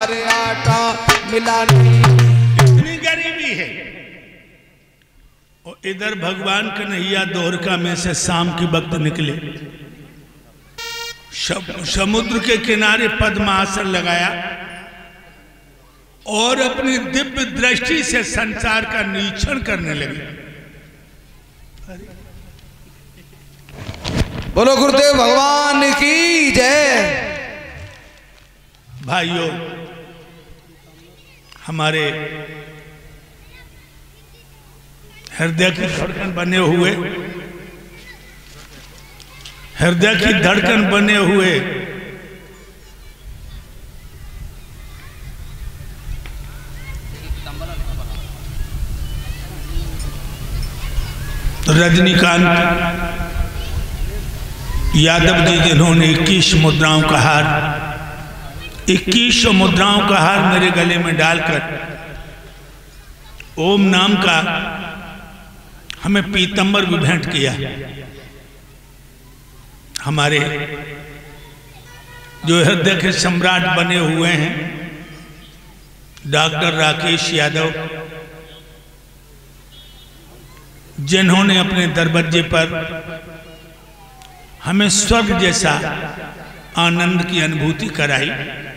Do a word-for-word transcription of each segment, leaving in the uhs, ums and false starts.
बाहर आटा मिला नहीं। इतनी गरीबी है। और इधर भगवान कन्हैया द्वारका में से शाम के वक्त निकले, समुद्र के किनारे पद्मासन लगाया और अपनी दिव्य दृष्टि से संसार का निरीक्षण करने लगे। बोलो गुरुदेव भगवान की जय। भाइयों, हमारे हृदय की धड़कन बने हुए हृदय की धड़कन बने हुए रजनीकांत यादव जी, जिन्होंने इक्कीस मुद्राओं का हार इक्कीस मुद्राओं का हार मेरे गले में डालकर ओम नाम का हमें पीतंबर भी भेंट किया। हमारे जो हृदय के सम्राट बने हुए हैं डॉक्टर राकेश यादव, जिन्होंने अपने दरवाजे पर हमें स्वर्ग जैसा आनंद की अनुभूति कराई।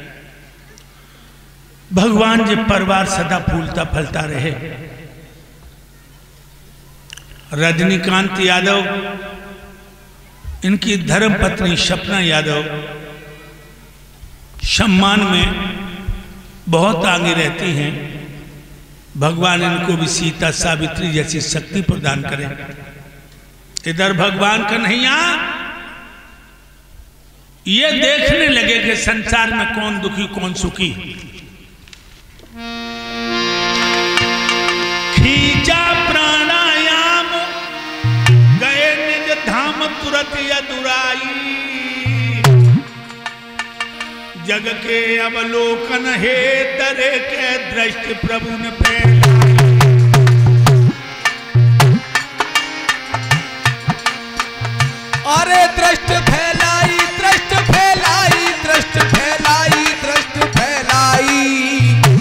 भगवान जी परिवार सदा फूलता फलता रहे। रजनीकांत यादव, इनकी धर्म पत्नी सपना यादव सम्मान में बहुत आगे रहती हैं। भगवान इनको भी सीता सावित्री जैसी शक्ति प्रदान करें। इधर भगवान कन्हैया ये देखने लगे कि संसार में कौन दुखी कौन सुखी। खींचा प्राणायाम गए निज धाम तुरत यदुराई। जग के अवलोकन हे तरे के दृष्टि प्रभु ने फैलाई। अरे दृष्टि फैलाई, दृष्टि फैलाई, दृष्टि फैलाई, दृष्टि फैलाई।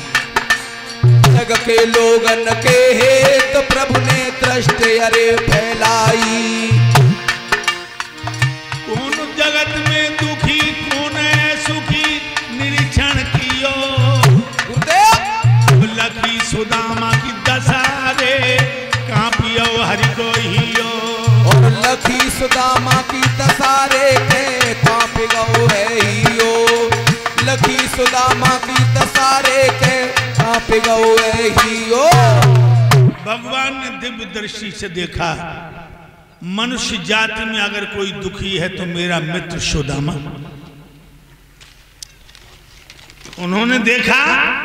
जग के लोगन के हेत प्रभु ने दृष्टि अरे फैलाई। कौन जगत में दुखी कौन है सुखी निरीक्षण कियो। गुरुदेव लखी सुदामा की दशा रे कांपियो हरि को हियो। और लखी सुदामा की दसारे के कांप गओ है हियो। लखी सुदामा की दसारे के कांप गओ है हियो। भगवान ने दिव्य दृष्टि से देखा, मनुष्य जाति में अगर कोई दुखी है तो मेरा मित्र सुदामा। उन्होंने देखा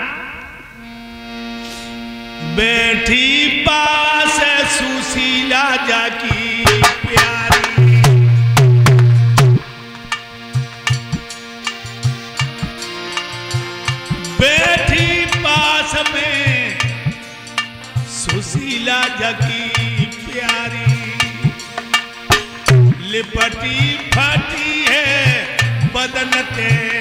बैठी पास सुशीला जाकी प्यारी। बैठी पास में सुशीला जाकी प्यारी। लिपटी फटी है बदन ते